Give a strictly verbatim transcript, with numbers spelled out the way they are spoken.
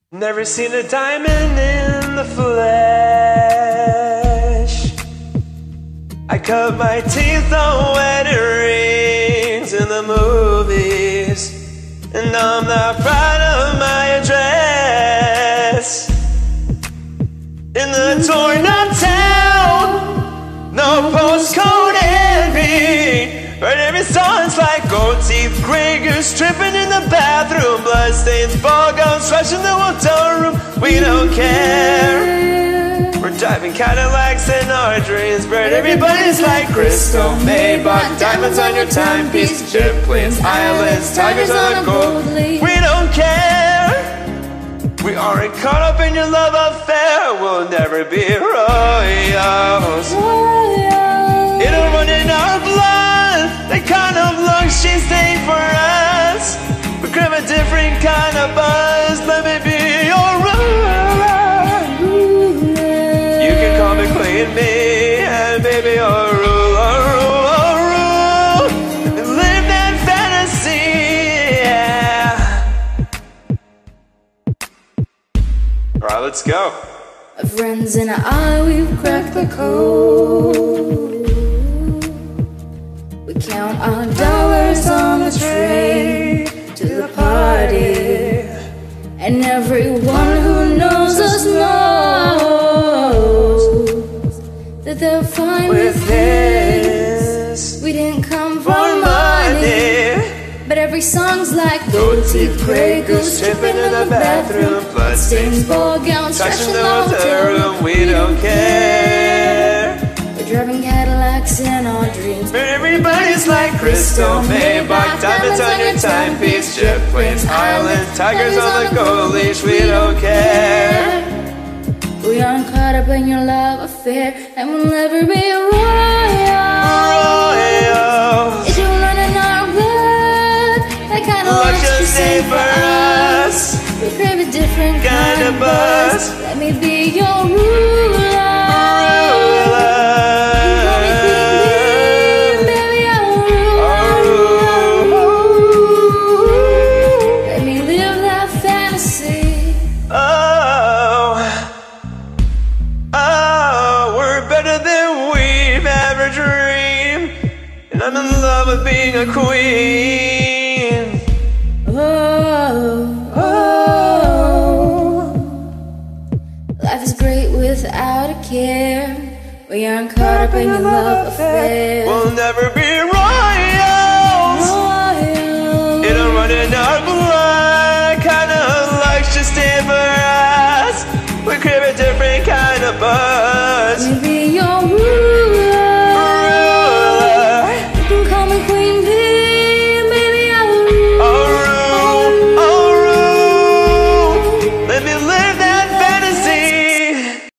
Never seen a diamond in the flesh. I cut my teeth on wedding rings in the movies, and I'm not proud of my address. In the torn up town, no postcode envy. But every song's like gold teeth, gray goose tripping in the bathroom, bloodstains, ball gowns, rushing the hotel room. We don't care. We're driving Cadillacs in our dreams, but everybody's like crystal, Maybach, diamonds on your timepiece, jet planes, islands, tigers on a gold leaf. We don't care. We aren't caught up in your love affair. We'll never be royals. It'll run in our blood, the kind of love she's staying for us. We crave a different kind of buzz. Let me be your ruler. You can call me Queen Bee, and baby you're ruler, ruler, rule. And live that fantasy, yeah. Alright, let's go. My friends and I, we've cracked the code. We count our dollars on the train to the party, and everyone who knows us knows that they're fine with, with this. We didn't come for money, but every song's like gold teeth, gray goose tripping in the bathroom, bloodstains, ball gowns, trashing the hotel room. We don't care. We're driving Cadillacs in our dreams, but everybody's like crystal, Maybach, diamonds on your timepiece, jet planes, islands, tigers on the gold leash. We don't care. We aren't caught up in your love affair, and we'll never be royals. Royals. It's you running our blood, that kind of love just stay for us. We crave a different kind, kind of buzz. Let me be your ruler. I'm in love with being a queen. Oh, oh. Life is great without a care. We aren't caught up in your love affair. We'll never be